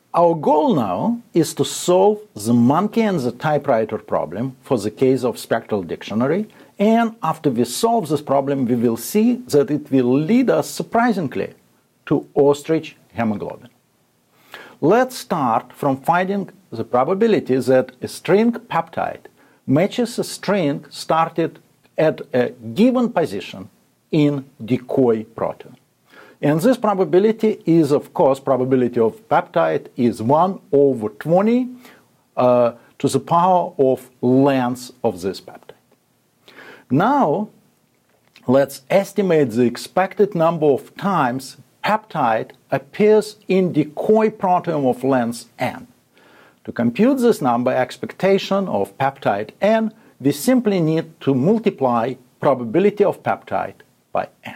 Our goal now is to solve the monkey and the typewriter problem for the case of spectral dictionary, and after we solve this problem, we will see that it will lead us, surprisingly, to ostrich hemoglobin. Let's start from finding the probability that a string peptide matches a string started at a given position in decoy protein. And this probability is, of course, probability of peptide is 1 over 20 to the power of length of this peptide. Now, let's estimate the expected number of times peptide appears in decoy protein of length n. To compute this number, expectation of peptide n, we simply need to multiply probability of peptide by n.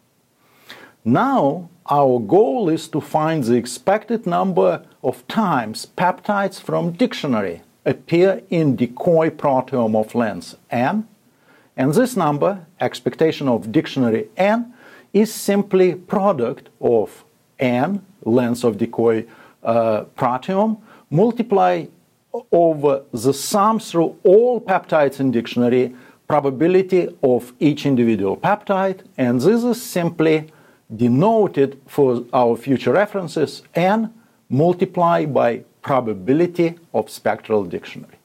Now, our goal is to find the expected number of times peptides from dictionary appear in decoy proteome of length n, and this number, expectation of dictionary n, is simply product of n, length of decoy proteome, multiply over the sum through all peptides in dictionary, probability of each individual peptide, and this is simply denoted for our future references n multiplied by probability of spectral dictionary.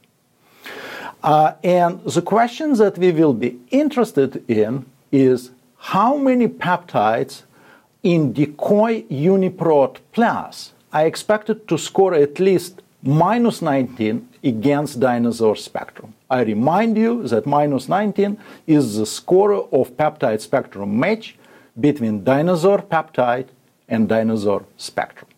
And the question that we will be interested in is how many peptides in decoy uniprot plus are expected to score at least minus 19 against dinosaur spectrum. I remind you that minus 19 is the score of peptide spectrum match between dinosaur peptide and dinosaur spectrum.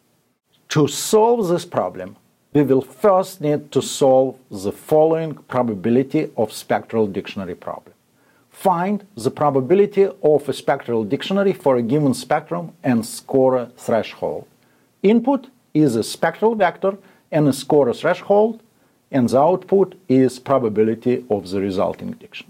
To solve this problem, we will first need to solve the following probability of spectral dictionary problem. Find the probability of a spectral dictionary for a given spectrum and score a threshold. Input is a spectral vector and a score threshold, and the output is probability of the resulting dictionary.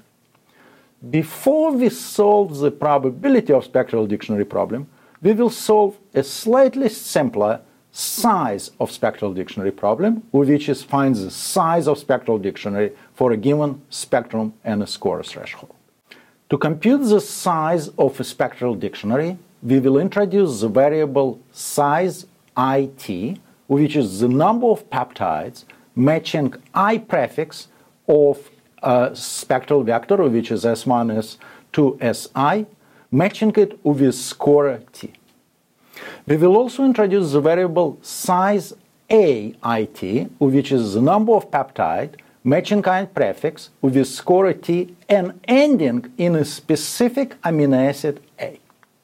Before we solve the probability of spectral dictionary problem, we will solve a slightly simpler size of spectral dictionary problem, which is find the size of spectral dictionary for a given spectrum and a score threshold. To compute the size of a spectral dictionary, we will introduce the variable size it, which is the number of peptides matching I prefix of a spectral vector, which is S1 to Si, matching it with score t. We will also introduce the variable size ait, which is the number of peptide matching I prefix with score t and ending in a specific amino acid A.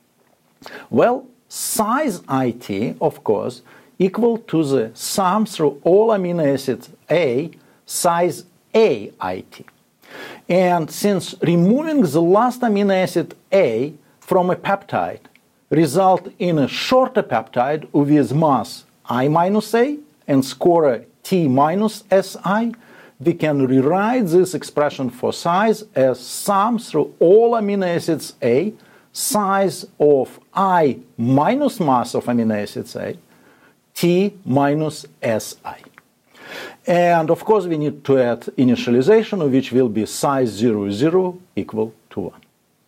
Well, size it, of course, equal to the sum through all amino acids A, size ait. And since removing the last amino acid A from a peptide result in a shorter peptide with mass I minus A and score T minus Si, we can rewrite this expression for size as sum through all amino acids A, size of I minus mass of amino acids A, T minus Si. And of course we need to add initialization, which will be size 0, 0 equal to 1.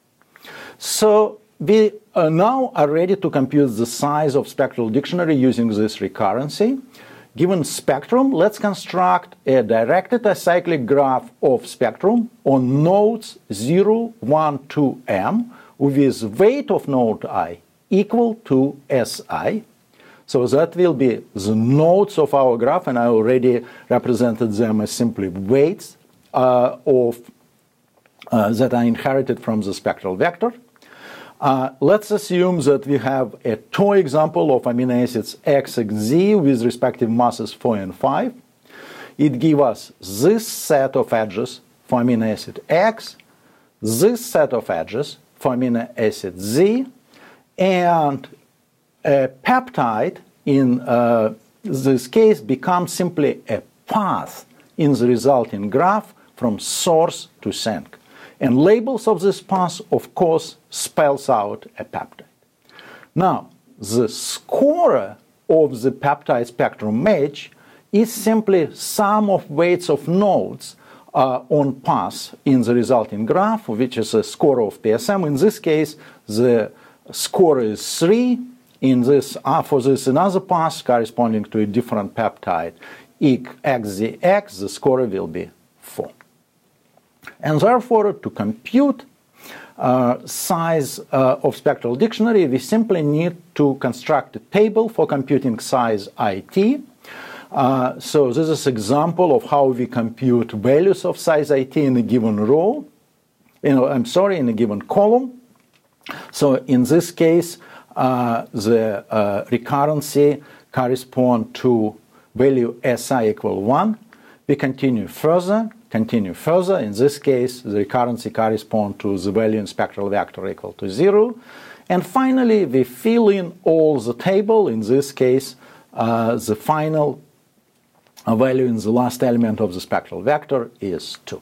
So we now are ready to compute the size of spectral dictionary using this recurrency. Given spectrum, let's construct a directed acyclic graph of spectrum on nodes 0, 1, 2, m, with weight of node I equal to Si. So that will be the nodes of our graph, and I already represented them as simply weights that are inherited from the spectral vector. Let's assume that we have a toy example of amino acids X, X, Z with respective masses 4 and 5. It gives us this set of edges for amino acid X, this set of edges for amino acid Z, and a peptide in this case becomes simply a path in the resulting graph from source to sink. And labels of this path, of course, spells out a peptide. Now, the scorer of the peptide spectrum match is simply sum of weights of nodes on path in the resulting graph, which is a score of PSM. In this case, the score is 3. In this, for this another path corresponding to a different peptide, XZX, the score will be 4. And therefore, to compute size of spectral dictionary, we simply need to construct a table for computing size IT. So this is an example of how we compute values of size IT in a given row, in a given column. So in this case, the recurrency correspond to value SI equal 1. We continue further. In this case, the recurrency corresponds to the value in spectral vector equal to 0. And finally, we fill in all the table. In this case, the final value in the last element of the spectral vector is 2.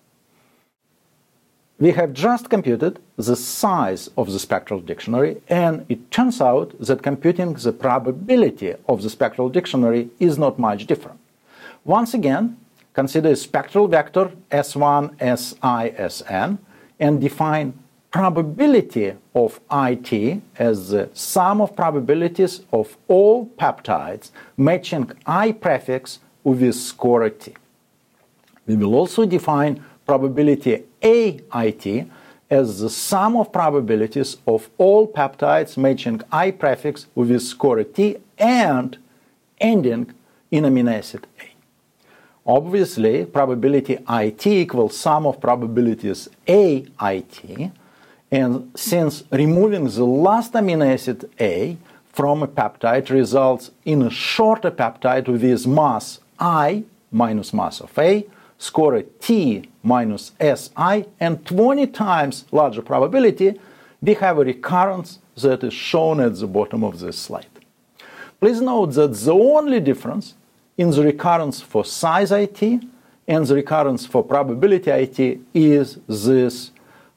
We have just computed the size of the spectral dictionary, and it turns out that computing the probability of the spectral dictionary is not much different. Once again, consider a spectral vector S1, Si, Sn, and define probability of IT as the sum of probabilities of all peptides matching I prefix with score T. We will also define probability AIT as the sum of probabilities of all peptides matching I prefix with score T and ending in amino acid A. Obviously, probability IT equals sum of probabilities AIT, and since removing the last amino acid A from a peptide results in a shorter peptide with mass I minus mass of A, score T minus Si, and 20 times larger probability, we have a recurrence that is shown at the bottom of this slide. Please note that the only difference in the recurrence for size IT and the recurrence for probability IT is this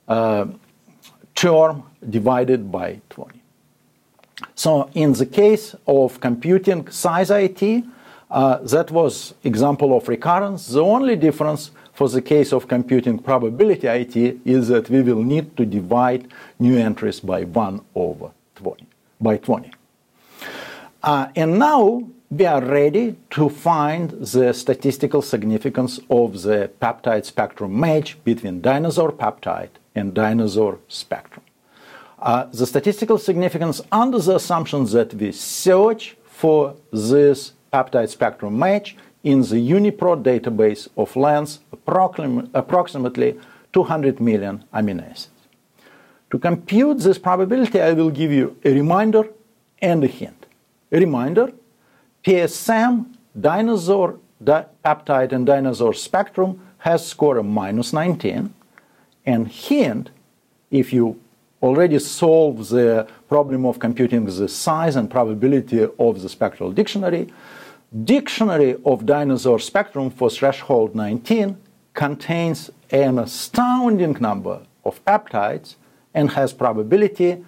term divided by 20. So in the case of computing size IT, that was example of recurrence. The only difference for the case of computing probability IT is that we will need to divide new entries by 1 over 20, by 20. And now we are ready to find the statistical significance of the peptide spectrum match between dinosaur peptide and dinosaur spectrum. The statistical significance under the assumption that we search for this peptide spectrum match in the UniProt database of length approximately 200 million amino acids. To compute this probability, I will give you a reminder and a hint. A reminder, PSM, dinosaur peptide and dinosaur spectrum has score of -19. And hint, if you already solved the problem of computing the size and probability of the spectral dictionary of dinosaur spectrum for threshold 19 contains an astounding number of peptides and has probability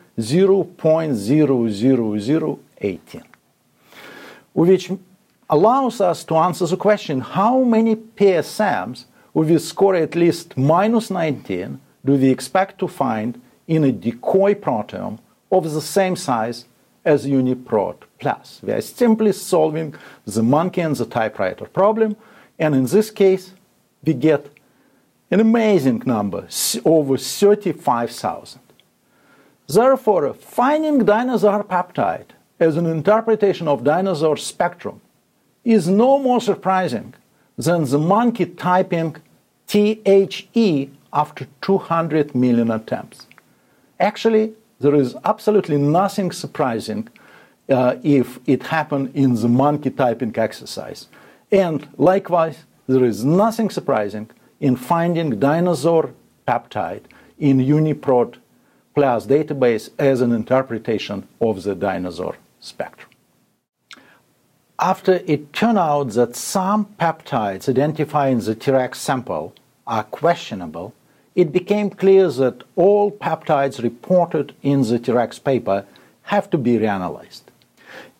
0.00018. Which allows us to answer the question, how many PSMs with a score at least -19 do we expect to find in a decoy proteome of the same size as UniProt plus? We are simply solving the monkey and the typewriter problem, and in this case, we get an amazing number, over 35,000. Therefore, finding dinosaur peptide as an interpretation of dinosaur spectrum is no more surprising than the monkey typing THE after 200 million attempts. Actually, there is absolutely nothing surprising if it happened in the monkey typing exercise. And likewise, there is nothing surprising in finding dinosaur peptide in UniProt plus database as an interpretation of the dinosaur spectrum. After it turned out that some peptides identified in the T-Rex sample are questionable, it became clear that all peptides reported in the T-Rex paper have to be reanalyzed.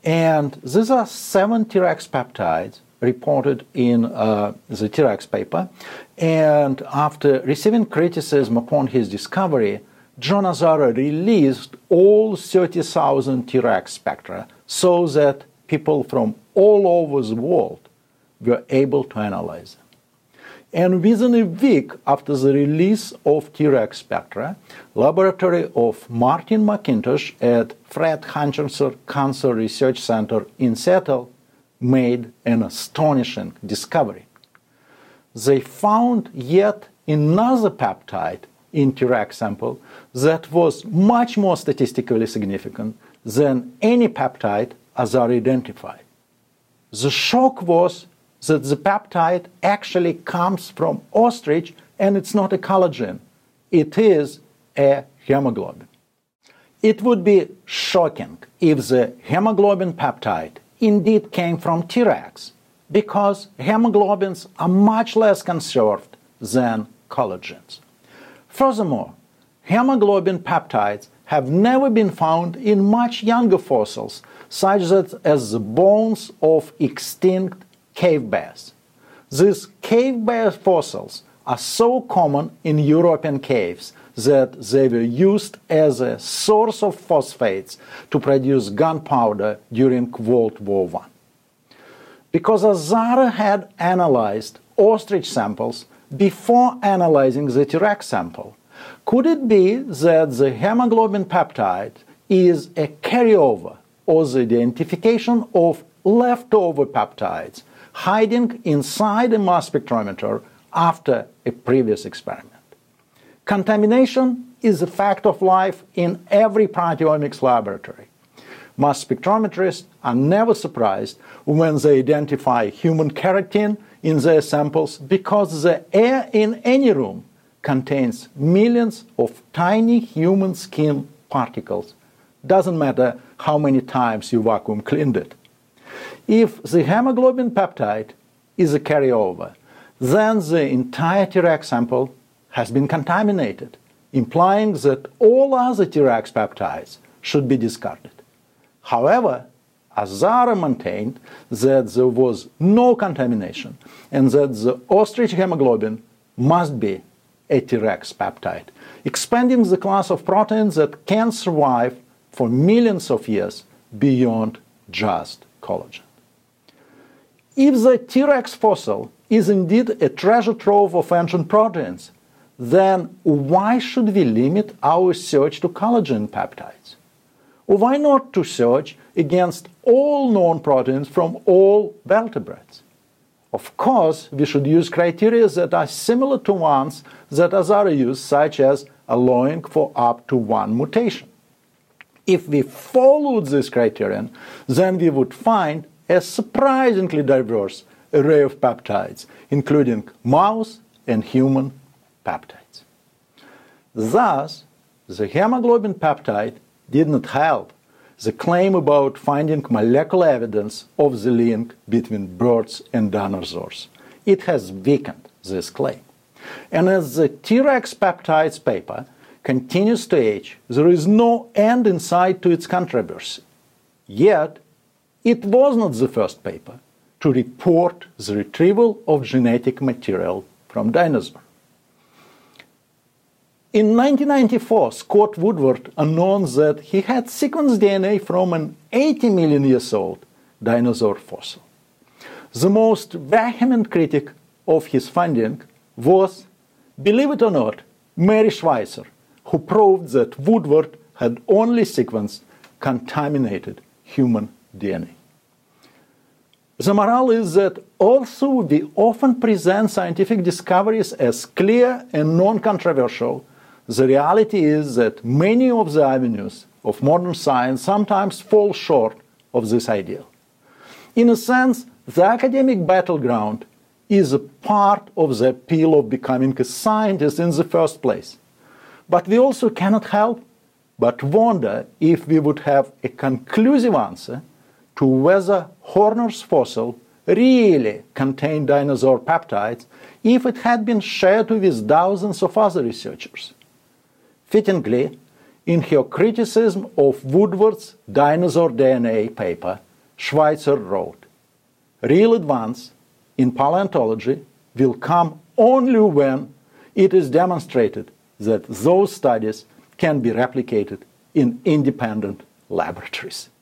And these are 7 T-Rex peptides reported in the T-Rex paper. And after receiving criticism upon his discovery, John Azara released all 30,000 T-Rex spectra so that people from all over the world were able to analyze them. And within a week after the release of T-Rex spectra, laboratory of Martin McIntosh at Fred Hutchinson Cancer Research Center in Seattle made an astonishing discovery. They found yet another peptide in T-Rex sample that was much more statistically significant than any peptide Azara identified. The shock was that the peptide actually comes from ostrich, and it's not a collagen. It is a hemoglobin. It would be shocking if the hemoglobin peptide indeed came from T-Rex, because hemoglobins are much less conserved than collagens. Furthermore, hemoglobin peptides have never been found in much younger fossils, such as the bones of extinct cave bears. These cave bear fossils are so common in European caves that they were used as a source of phosphates to produce gunpowder during World War I. Because Azara had analyzed ostrich samples before analyzing the T-Rex sample, could it be that the hemoglobin peptide is a carryover or the identification of leftover peptides hiding inside a mass spectrometer after a previous experiment? Contamination is a fact of life in every proteomics laboratory. Mass spectrometrists are never surprised when they identify human keratin in their samples, because the air in any room contains millions of tiny human skin particles. Doesn't matter how many times you vacuum cleaned it. If the hemoglobin peptide is a carryover, then the entire T-Rex sample has been contaminated, implying that all other T-Rex peptides should be discarded. However, Azara maintained that there was no contamination and that the ostrich hemoglobin must be a T-Rex peptide, expanding the class of proteins that can survive for millions of years beyond just collagen. If the T-Rex fossil is indeed a treasure trove of ancient proteins, then why should we limit our search to collagen peptides? Why not to search against all known proteins from all vertebrates? Of course, we should use criteria that are similar to ones that Azara used, such as allowing for up to 1 mutation. If we followed this criterion, then we would find a surprisingly diverse array of peptides, including mouse and human peptides. Thus, the hemoglobin peptide did not help the claim about finding molecular evidence of the link between birds and dinosaurs. It has weakened this claim. And as the T-Rex peptides paper continues to age, there is no end in sight to its controversy. Yet, it was not the first paper to report the retrieval of genetic material from dinosaurs. In 1994, Scott Woodward announced that he had sequenced DNA from an 80 million years old dinosaur fossil. The most vehement critic of his finding was, believe it or not, Mary Schweitzer, who proved that Woodward had only sequenced contaminated human DNA. The morale is that although we often present scientific discoveries as clear and non-controversial, the reality is that many of the avenues of modern science sometimes fall short of this ideal. In a sense, the academic battleground is a part of the appeal of becoming a scientist in the first place. But we also cannot help but wonder if we would have a conclusive answer to whether Horner's fossil really contained dinosaur peptides if it had been shared with thousands of other researchers. Fittingly, in her criticism of Woodward's dinosaur DNA paper, Schweitzer wrote, "Real advance in paleontology will come only when it is demonstrated that those studies can be replicated in independent laboratories."